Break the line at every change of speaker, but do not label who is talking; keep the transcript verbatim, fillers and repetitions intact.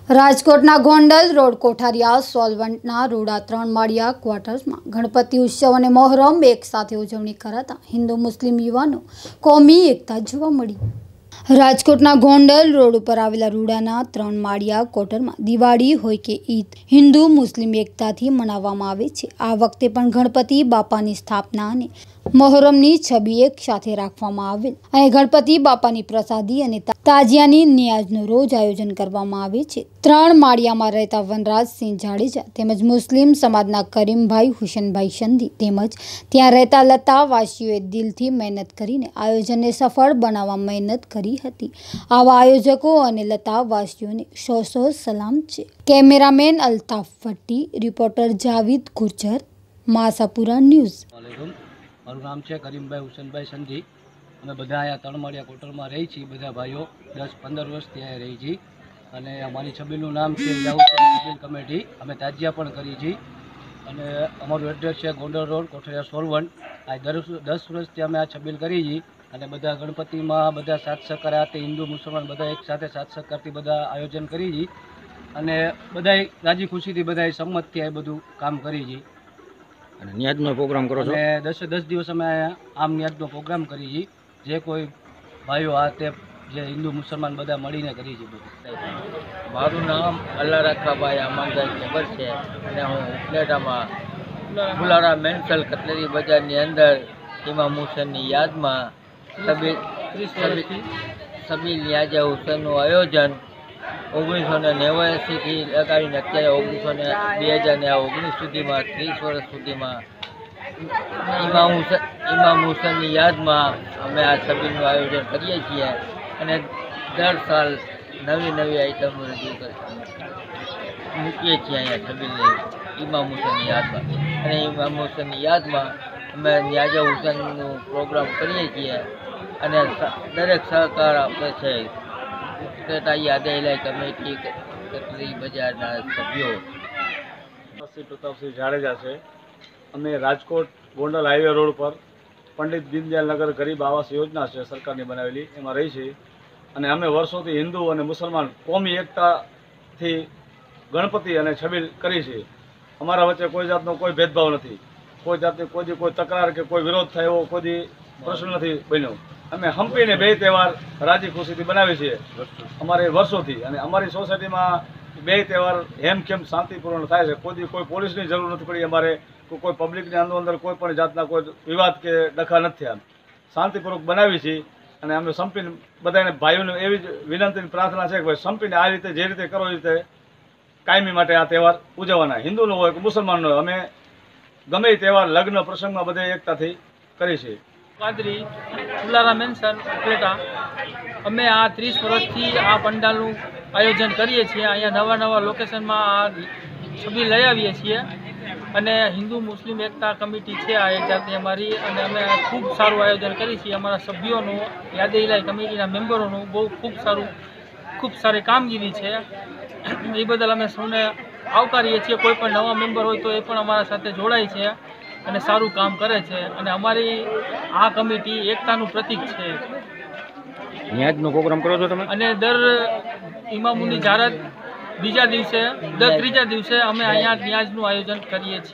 રાજકોટના ગોંડલ રોડ કોઠારિયા સોલવન્ટના રોડા ત્રણ માળિયા ક્વાર્ટર્સમાં ગણપતિ ઉત્સવ અને મોહરમ એક સાથે ઉજવણી કરાતા હિન્દુ મુસ્લિમ યુવાનો કોમી એકતા જોવા મળી। રાજકોટના ગોંડલ રોડ ઉપર આવેલા રૂડાના ત્રણ માળિયા ક્વાર્ટરમાં દિવાળી હોય કે ઈદ હિન્દુ મુસ્લિમ એકતાથી મનાવવામાં આવે છે। આ વખતે પણ ગણપતિ બાપાની સ્થાપના અને મોહરમની છબી એક સાથે રાખવામાં આવેલ અને ગણપતિ બાપાની પ્રસાદી અને તાજિયાની નિયાજનું રોજ આયોજન કરવામાં આવે છે। ત્રણ માળિયામાં રહેતા વનરાજસિંહ જાડેજા તેમજ મુસ્લિમ સમાજના કરીમભાઈ હુસેનભાઈ સંધી તેમજ ત્યાં રહેતા લતાવાસીઓએ દિલથી મહેનત કરીને આયોજનને સફળ બનાવવા મહેનત કરી હતી। આવા આયોજકો અને લતાવાસીઓને સો સો સલામ છે। Cameraman Altaf Bhatti, reporter Javid Gurjar, Masapura news.
મારું નામ છે કરીમભાઈ હુસેનભાઈ સંધી। અમે બધા અહીંયા ત્રણ માળિયા ક્વાર્ટરમાં રહી છીએ। બધા ભાઈઓ દસ પંદર વર્ષથી અહીંયા રહી છીએ અને અમારી છબીનું નામ છે યાઉસેન કમિટી। અમે તાજિયા પણ કરી છીએ અને અમારું એડ્રેસ છે ગોંડલ રોડ કોઠારિયા સોલવન્ટ। આ દસ વર્ષથી અમે આ છબીલ કરી છીએ અને બધા ગણપતિમાં બધા સાથ સહકાર હાથે હિન્દુ મુસલમાન બધા એક સાથે સાથ સહકારથી બધા આયોજન કરી છીએ અને બધાય રાજી ખુશીથી બધાય સંમતથી આ બધું કામ કરી છીએ
અને નિયાજનો પ્રોગ્રામ કરો છો
અને દસે દસ દિવસ અમે આમ નિયાજનો પ્રોગ્રામ કરી છીએ। જે કોઈ ભાઈઓ આ તે જે હિન્દુ મુસલમાન બધા મળીને કરી છે બધું।
મારું નામ અલ્લા રખાભાઈ આમાનભાઈ ખબર છે અને હું ઉપલેટામાં ફુલારા મેન્સલ કટલેરી બજારની અંદર ઇમામ હુસેનની યાદમાં સબીલ સબીલ ન્યાજા હુસેનનું આયોજન ઓગણીસો ને નેવ્યાસીથી લગાડીને અત્યારે ઓગણીસો ને બે હજાર ને ઓગણીસ સુધીમાં ત્રીસ વર્ષ સુધીમાં ઇમામ હુસેન ઇમામ હુસેનની યાદમાં અમે આ સબીલનું આયોજન કરીએ છીએ અને દર સાલ નવી નવી આઈટમો રજૂ મૂકીએ છીએ અહીંયા છબીલની ઇમામ હુસેનની યાદમાં અને ઇમામ હુસેનની યાદમાં અમે ન્યાજા હુસેનનું પ્રોગ્રામ કરીએ છીએ અને દરેક સહકાર આપે છે ઉપલેટા યાદે ઇલાઈ કમિટી કટલી બજારના સભ્યો।
પ્રતાપસિંહ જાડેજા છે। અમે રાજકોટ ગોંડલ હાઈવે રોડ પર પંડિત દીનદયાળ નગર ગરીબ આવાસ યોજના છે સરકારની બનાવેલી, એમાં રહી છે અને અમે વર્ષોથી હિન્દુ અને મુસલમાન કોમી એકતાથી ગણપતિ અને છબીલ કરી છે। અમારા વચ્ચે કોઈ જાતનો કોઈ ભેદભાવ નથી, કોઈ જાતની કોઈ કોઈ તકરાર કે કોઈ વિરોધ થાય એવો કોઈ પ્રશ્ન નથી બન્યો। અમે હંપીને બે તહેવાર રાજી ખુશીથી બનાવીએ છીએ અમારે વર્ષોથી અને અમારી સોસાયટીમાં બે તહેવાર હેમખેમ શાંતિપૂર્ણ થાય છે। કોઈ કોઈ પોલીસની જરૂર નથી પડી, અમારે કોઈ પબ્લિકની અંદર અંદર કોઈ પણ જાતના કોઈ વિવાદ કે ડખા નથી થયા, શાંતિપૂર્વક બનાવી છીએ અને અમે સંપીને બધાને ભાઈઓને એવી જ વિનંતી પ્રાર્થના છે કે ભાઈ સંપીને આ રીતે જે રીતે કરો એ રીતે કાયમી માટે આ તહેવાર ઉજવવાના, હિન્દુનો હોય કે મુસલમાનનો હોય, અમે ગમે એ તહેવાર લગ્ન પ્રસંગમાં બધા એકતાથી કરી છે।
કાદરી ફુલારા મેન્શન ઉપલેટા અમે આ ત્રીસ વર્ષથી આ પંડાલનું આયોજન કરીએ છીએ। અહીંયા નવા નવા લોકેશનમાં આ છબી લઈ આવીએ છીએ અને હિન્દુ મુસ્લિમ એકતા કમિટી છે આ એક જાતની અમારી અને અમે ખૂબ સારું આયોજન કરીએ છીએ। અમારા સભ્યોનું યાદે ઇલાઈ કમિટીના મેમ્બરોનું બહુ ખૂબ સારું ખૂબ સારી કામગીરી છે, એ બદલ અમે સૌને આવકારીએ છીએ। કોઈ પણ નવા મેમ્બર હોય તો એ પણ અમારા સાથે જોડાય છે અને સારું કામ કરે છે અને અમારી આ કમિટી એકતાનું પ્રતીક છે।
નિયાજનો પ્રોગ્રામ કરો છો તમે
અને દર ઇમામુની જારત બીજા દિવસે દર ત્રીજા દિવસે અમે અહીંયા નિયાજનું આયોજન કરીએ છીએ।